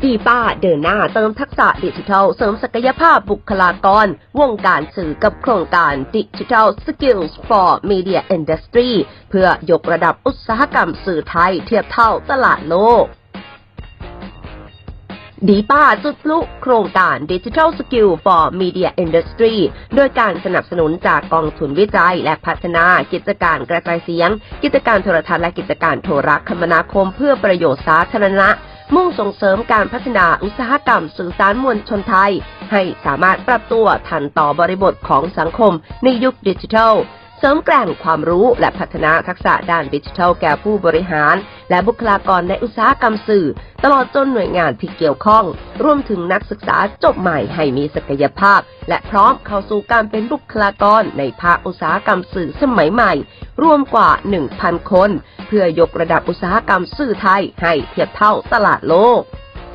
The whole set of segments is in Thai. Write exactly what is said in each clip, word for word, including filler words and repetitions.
ดีป้าเดินหน้าเติมทักษะดิจิทัลเสริมศักยภาพบุคลากรวงการสื่อกับโครงการ Digital Skills for Media Industry เพื่อยกระดับอุตสาหกรรมสื่อไทยเทียบเท่าตลาดโลกดีป้าจุดพลุโครงการ Digital Skill for Media Industry โดยการสนับสนุนจากกองทุนวิจัยและพัฒนากิจการกระจายเสียงกิจการโทรทัศน์และกิจการโทรคมนาคมเพื่อประโยชน์สาธารณะมุ่งส่งเสริมการพัฒนาอุตสาหกรรมสื่อสารมวลชนไทยให้สามารถปรับตัวทันต่อบริบทของสังคมในยุคดิจิทัลเสริมแกร่งความรู้และพัฒนาทักษะด้านดิจิทัลแก่ผู้บริหารและบุคลากรในอุตสาหกรรมสื่อตลอดจนหน่วยงานที่เกี่ยวข้องรวมถึงนักศึกษาจบใหม่ให้มีศักยภาพและพร้อมเข้าสู่การเป็นบุคลากรในภาคอุตสาหกรรมสื่อสมัยใหม่รวมกว่า หนึ่งพัน คนเพื่อยกระดับอุตสาหกรรมสื่อไทยให้เทียบเท่าตลาดโลก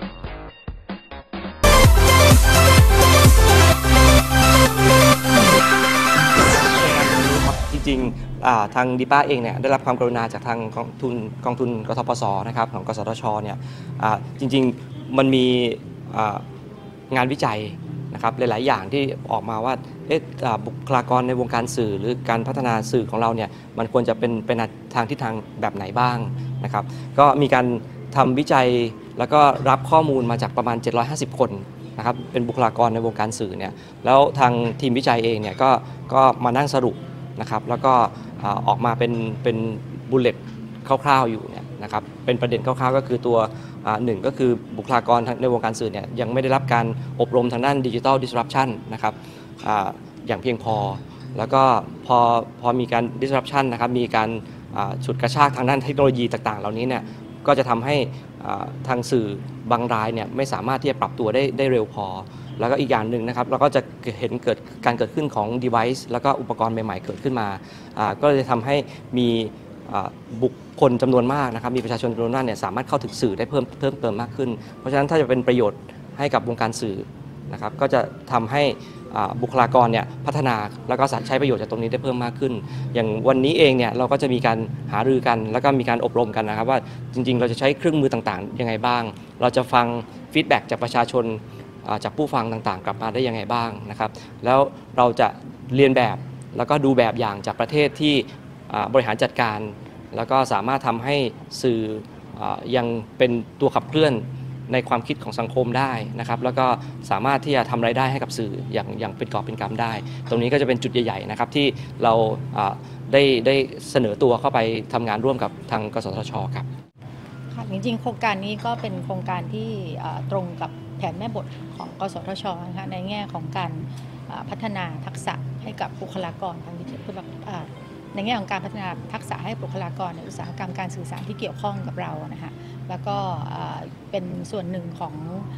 จริงๆทางดีป้าเองเนี่ยได้รับความกรุณาจากทางกองทุนกองทุนกทปสนะครับของกสทชเนี่ยจริงๆมันมีงานวิจัยนะครับหลายๆอย่างที่ออกมาว่าบุคลากรในวงการสื่อหรือการพัฒนาสื่อของเราเนี่ยมันควรจะเป็นเป็นทางทิศทางแบบไหนบ้างนะครับก็มีการทำวิจัยแล้วก็รับข้อมูลมาจากประมาณเจ็ดร้อยห้าสิบคนนะครับเป็นบุคลากรในวงการสื่อเนี่ยแล้วทางทีมวิจัยเองเนี่ยก็ก็มานั่งสรุปนะครับแล้วก็ออกมาเป็นเป็นบุลเลตคร่าวๆอยู่เนี่ยนะครับเป็นประเด็นคร่าวๆก็คือตัวหนึ่งก็คือบุคลากรในวงการสื่อเนี่ยยังไม่ได้รับการอบรมทางด้านดิจิทัลดิสรัปชันนะครับ อ, อย่างเพียงพอแล้วก็พอพอมีการ disruption นะครับมีการฉุดกระชากทางด้านเทคโนโลยีต่างๆเหล่านี้เนี่ยก็จะทำให้ทางสื่อบางรายเนี่ยไม่สามารถที่จะปรับตัวได้ได้เร็วพอแล้วก็อีกอย่างหนึ่งนะครับเราก็จะเห็นเกิดการเกิดขึ้นของ device แล้วก็อุปกรณ์ใหม่ๆเกิดขึ้นมาก็จะทำให้มีบุคคลจำนวนมากนะครับมีประชาชนจำนวนมากเนี่ยสามารถเข้าถึงสื่อได้เพิ่มเพิ่มเติมมากขึ้นเพราะฉะนั้นถ้าจะเป็นประโยชน์ให้กับวงการสื่อนะครับก็จะทำให้บุคลากรเนี่ยพัฒนาแล้วก็ใช้ประโยชน์จากตรงนี้ได้เพิ่มมากขึ้นอย่างวันนี้เองเนี่ยเราก็จะมีการหารือกันแล้วก็มีการอบรมกันนะครับว่าจริงๆเราจะใช้เครื่องมือต่างๆยังไงบ้างเราจะฟังฟีดแบ็กจากประชาชนจากผู้ฟังต่างๆกลับมาได้ยังไงบ้างนะครับแล้วเราจะเรียนแบบแล้วก็ดูแบบอย่างจากประเทศที่บริหารจัดการแล้วก็สามารถทำให้สื่อยังเป็นตัวขับเคลื่อนในความคิดของสังคมได้นะครับแล้วก็สามารถที่จะทำรายได้ให้กับสื่ออย่างอย่างเป็นกอบเป็นกำได้ตรงนี้ก็จะเป็นจุดใหญ่ๆนะครับที่เราได้ได้เสนอตัวเข้าไปทำงานร่วมกับทางกสทชครับค่ะจริงๆโครงการนี้ก็เป็นโครงการที่ตรงกับแผนแม่บทของกสทชนะคะในแง่ของการพัฒนาทักษะให้กับบุคลากรทางดิจิทัลในแง่ของการพัฒนาทักษะให้บุคลากรในอุตสาหกรรมการสื่อสารที่เกี่ยวข้องกับเรานะคะแล้วก็เป็นส่วนหนึ่งของ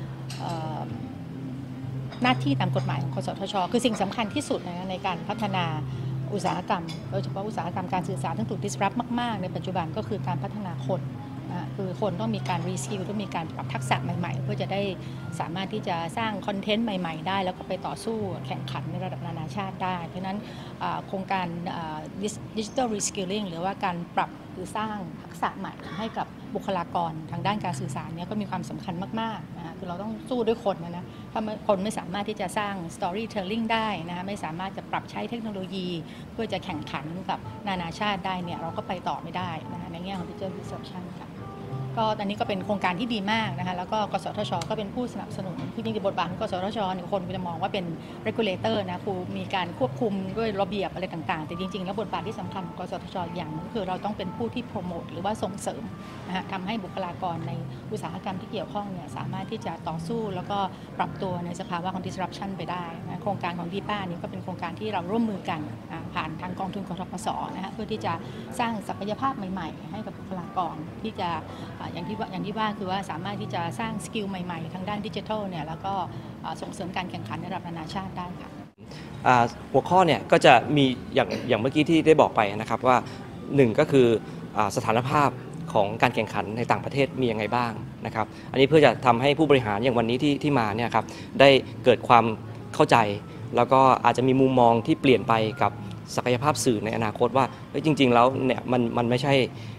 หน้าที่ตามกฎหมายของกสทชคือสิ่งสำคัญที่สุดนะในการพัฒนาอุตสาหกรรมโดยเฉพาะอุตสาหกรรมการสื่อสารที่ถูก disrupt มากๆในปัจจุบันก็คือการพัฒนาคนนะคือคนต้องมีการรีสกิลต้องมีการปรับทักษะใหม่ๆเพื่อจะได้สามารถที่จะสร้างคอนเทนต์ใหม่ๆได้แล้วก็ไปต่อสู้แข่งขันในระดับนานาชาติได้เพราะฉะนั้นโครงการ Digital Reskilling หรือว่าการปรับหรือสร้างทักษะใหม่ให้กับบุคลากรทางด้านการสื่อสารเนี่ยก็มีความสำคัญมากๆนะคะคือเราต้องสู้ด้วยคนนะนะถ้าคนไม่สามารถที่จะสร้าง storytelling ได้นะคะไม่สามารถจะปรับใช้เทคโนโลยีเพื่อจะแข่งขันกับนานาชาติได้เนี่ยเราก็ไปต่อไม่ได้นะคะในแง่ของ digital disruption ค่ะก็อันนี้ก็เป็นโครงการที่ดีมากนะคะแล้วก็กสทชก็เป็นผู้สนับสนุนคือจริงๆบทบาทของกสทชเนี่ยคนจะมองว่าเป็น regulator นะคือมีการควบคุมด้วยระเบียบอะไรต่างๆแต่จริงๆแล้วบทบาทที่สำคัญของกสทชอย่างนึงคือเราต้องเป็นผู้ที่โปรโมทหรือว่าส่งเสริมนะคะทำให้บุคลากรในอุตสาหกรรมที่เกี่ยวข้องเนี่ยสามารถที่จะต่อสู้แล้วก็ปรับตัวในสภาวะของ disruption ไปได้นะโครงการของดีป้านี้ก็เป็นโครงการที่เราร่วมมือกันผ่านทางกองทุนกทปสนะคะเพื่อที่จะสร้างศักยภาพใหม่ๆให้กับบุคลากรที่จะอย่างที่ว่าอย่างที่ว่าคือว่าสามารถที่จะสร้างสกิลใหม่ๆทางด้านดิจิทัลเนี่ยแล้วก็ส่งเสริมการแข่งขันในระดับนานาชาติได้ค่ะหัวข้อเนี่ยก็จะมีอย่างอย่างเมื่อกี้ที่ได้บอกไปนะครับว่าหนึ่งก็คือสถานภาพของการแข่งขันในต่างประเทศมียังไงบ้างนะครับอันนี้เพื่อจะทำให้ผู้บริหารอย่างวันนี้ที่ที่มาเนี่ยครับได้เกิดความเข้าใจแล้วก็อาจจะมีมุมมองที่เปลี่ยนไปกับศักยภาพสื่อในอนาคตว่าจริงๆแล้วเนี่ยมันมันไม่ใช่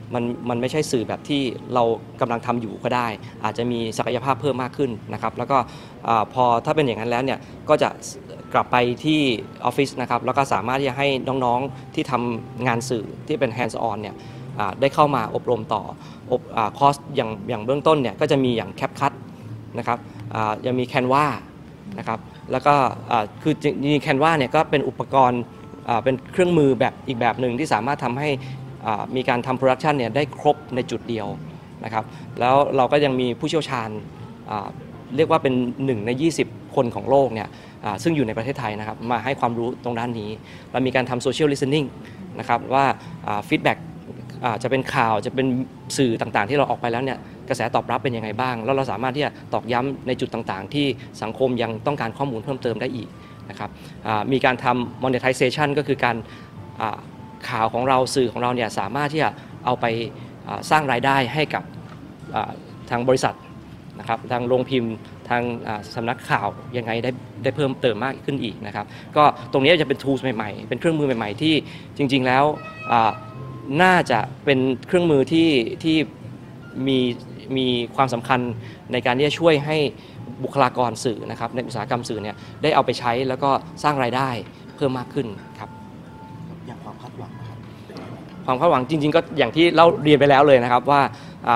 มันมันไม่ใช่สื่อแบบที่เรากำลังทำอยู่ก็ได้อาจจะมีศักยภาพเพิ่มมากขึ้นนะครับแล้วก็พอถ้าเป็นอย่างนั้นแล้วเนี่ยก็จะกลับไปที่ออฟฟิศนะครับแล้วก็สามารถที่จะให้น้องๆที่ทำงานสื่อที่เป็น hands on เนี่ยได้เข้ามาอบรมต่ออบคอร์สอย่างอย่างเบื้องต้นเนี่ยก็จะมีอย่าง CapCut นะครับยังมี Canva นะครับแล้วก็คือจริงๆ Canva เนี่ยก็เป็นอุปกรณ์เป็นเครื่องมือแบบอีกแบบหนึ่งที่สามารถทำให้มีการทำโปรดักชันเนี่ยได้ครบในจุดเดียวนะครับแล้วเราก็ยังมีผู้เชี่ยวชาญเรียกว่าเป็นหนึ่งในยี่สิบคนของโลกเนี่ยซึ่งอยู่ในประเทศไทยนะครับมาให้ความรู้ตรงด้านนี้เรามีการทำโซเชียลลิสติ้งนะครับว่าฟีดแบ็กจะเป็นข่าวจะเป็นสื่อต่างๆที่เราออกไปแล้วเนี่ยกระแสตอบรับเป็นยังไงบ้างแล้วเราสามารถที่จะตอกย้ำในจุดต่างๆที่สังคมยังต้องการข้อมูลเพิ่มเติมได้อีกนะครับมีการทำ monetization ก็คือการข่าวของเราสื่อของเราเนี่ยสามารถที่จะเอาไปสร้างรายได้ให้กับทางบริษัทนะครับทางโรงพิมพ์ทางสำนักข่าวยังไงได้ได้เพิ่มเติมมากขึ้นอีกนะครับก็ตรงนี้จะเป็น tools ใหม่ๆเป็นเครื่องมือใหม่ๆที่จริงๆแล้วน่าจะเป็นเครื่องมือที่ที่มีมีความสำคัญในการที่จะช่วยให้บุคลากรสื่อนะครับในอุตสาหกรรมสื่อเนี่ยได้เอาไปใช้แล้วก็สร้างรายได้เพิ่มมากขึ้นครับอย่างความคาดหวังนะครับความคาดหวังจริงๆก็อย่างที่เราเรียนไปแล้วเลยนะครับว่า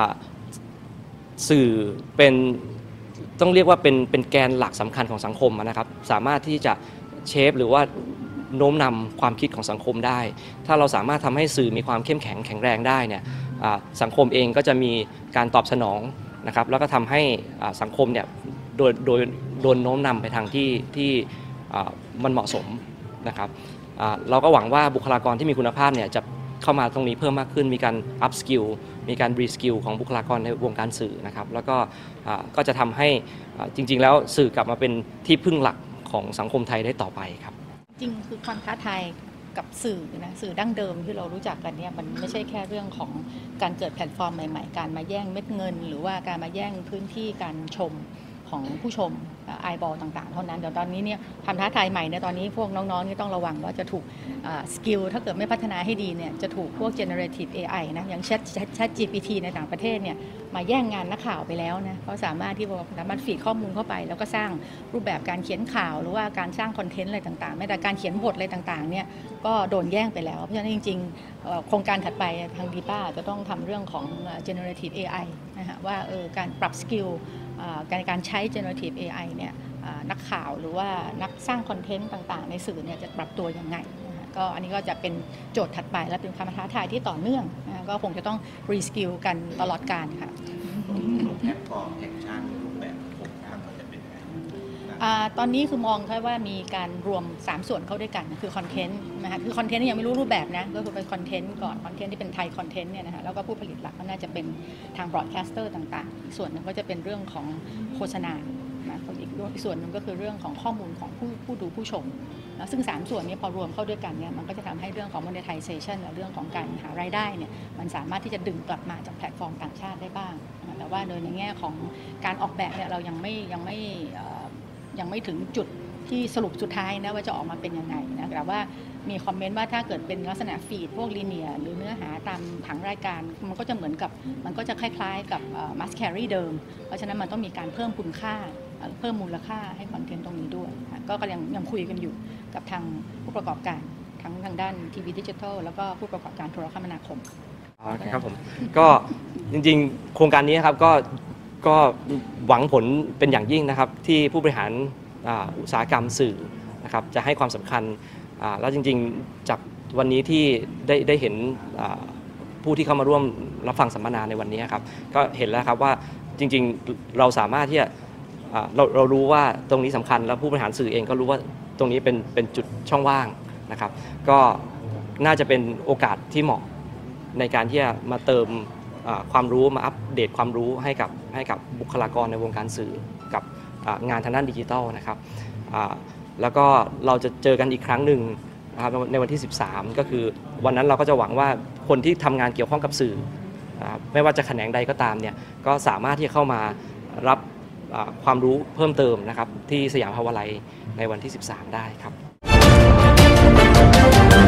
สื่อเป็นต้องเรียกว่าเป็นเป็นแกนหลักสำคัญของสังคมนะครับสามารถที่จะเชฟหรือว่าโน้มนำความคิดของสังคมได้ถ้าเราสามารถทำให้สื่อมีความเข้มแข็งแข็งแรงได้เนี่ยสังคมเองก็จะมีการตอบสนองนะครับแล้วก็ทำให้สังคมเนี่ยโดยโดยโดนโน้มนำไปทางที่ที่มันเหมาะสมนะครับเราก็หวังว่าบุคลากรที่มีคุณภาพเนี่ยจะเข้ามาตรงนี้เพิ่มมากขึ้นมีการ up skill มีการ re skill ของบุคลากรในวงการสื่อนะครับแล้วก็ก็จะทำให้จริงๆแล้วสื่อกลับมาเป็นที่พึ่งหลักของสังคมไทยได้ต่อไปครับจริงคือความท้าทายกับสื่อนะสื่อดั้งเดิมที่เรารู้จักกันเนี่ยมันไม่ใช่แค่เรื่องของการเกิดแพลตฟอร์มใหม่ๆการมาแย่งเม็ดเงินหรือว่าการมาแย่งพื้นที่การชมของผู้ชมไอบอลต่างๆเท่านั้นเดี๋ยวตอนนี้เนี่ยความท้าทายใหม่เนี่ยตอนนี้พวกน้องๆนี่ต้องระวังว่าจะถูกสกิลถ้าเกิดไม่พัฒนาให้ดีเนี่ยจะถูกพวก generative เอ ไอ นะอย่าง Chat Chat จี พี ที ในต่างประเทศเนี่ยมาแย่งงานนักข่าวไปแล้วนะเขาสามารถที่จะสามารถฟีดข้อมูลเข้าไปแล้วก็สร้างรูปแบบการเขียนข่าวหรือว่าการสร้างคอนเทนต์อะไรต่างๆแม้แต่การเขียนบทอะไรต่างๆเนี่ยก็โดนแย่งไปแล้วเพราะฉะนั้นจริงๆโครงการถัดไปทางดีป้าจะต้องทำเรื่องของ generative เอ ไอ นะฮะว่าเออการปรับสกิลการการใช้ generative เอ ไอ เนี่ยนักข่าวหรือว่านักสร้างคอนเทนต์ต่างๆในสื่อเนี่ยจะปรับตัวยังไงนะก็อันนี้ก็จะเป็นโจทย์ถัดไปและเป็นความท้าทายที่ต่อเนื่องนะก็คงจะต้องรีสกิลกันตลอดกาลค่ะแพลตฟอร์มแอคชั่นรูปแบบโครงการมันจะเป็นยังไงตอนนี้คือมองแค่ว่ามีการรวมสามส่วนเข้าด้วยกันคือคอนเทนต์นะคะคือคอนเทนต์ยังไม่รู้รูปแบบนะก็คือเป็นคอนเทนต์ก่อนคอนเทนต์ที่เป็นไทยคอนเทนต์เนี่ยนะคะแล้วก็ผู้ผลิตหลักก็น่าจะเป็นทางบรอดแคสเตอร์ต่างๆอีกส่วนนึงก็จะเป็นเรื่องของโฆษณานะอีกส่วนนึงก็คือเรื่องของข้อมูลของผู้ผู้ดูผู้ชมนะซึ่งสามส่วนนี้พอรวมเข้าด้วยกันเนี่ยมันก็จะทำให้เรื่องของ monetization และเรื่องของการหารายได้เนี่ยมันสามารถที่จะดึงกลับมาจากแพลตฟอร์มต่างชาติได้บ้างแต่ว่าโดยในแง่ของการออกแบบเนี่ยเรายังไม่ยังไม่ยังไม่ถึงจุดที่สรุปสุดท้ายนะว่าจะออกมาเป็นยังไงนะแต่ว่ามีคอมเมนต์ว่าถ้าเกิดเป็นลักษณะฟีดพวกลีเนียร์หรือเนื้อหาตามผังรายการมันก็จะเหมือนกับมันก็จะคล้ายๆกับมัสแครีเดิมเพราะฉะนั้นมันต้องมีการเพิ่มคุณค่าเพิ่มมูลค่าให้คอนเทนต์ตรงนี้ด้วยก็กำลังยังคุยกันอยู่กับทางผู้ประกอบการทั้งทางด้านทีวีดิจิทัลแล้วก็ผู้ประกอบการโทรคมนาคมอ๋อครับผมก็จริงๆโครงการนี้ครับก็ก็หวังผลเป็นอย่างยิ่งนะครับที่ผู้บริหารอุตสาหกรรมสื่อนะครับจะให้ความสำคัญแล้วจริงๆจากวันนี้ที่ได้ได้เห็นผู้ที่เข้ามาร่วมรับฟังสัมมนาในวันนี้ครับก็เห็นแล้วครับว่าจริงๆเราสามารถที่จะเราเรารู้ว่าตรงนี้สำคัญแล้วผู้บริหารสื่อเองก็รู้ว่าตรงนี้เป็นเป็นจุดช่องว่างนะครับก็น่าจะเป็นโอกาสที่เหมาะในการที่จะมาเติมความรู้มาอัปเดตความรู้ให้กับให้กับบุคลากรในวงการสื่อกับงานทางด้านดิจิทัลนะครับแล้วก็เราจะเจอกันอีกครั้งหนึ่งนะครับในวันที่สิบสามก็คือวันนั้นเราก็จะหวังว่าคนที่ทำงานเกี่ยวข้องกับสื่อไม่ว่าจะแขนงใดก็ตามเนี่ยก็สามารถที่จะเข้ามารับความรู้เพิ่มเติมนะครับที่สยามพาวาไลน์ในวันที่สิบสามได้ครับ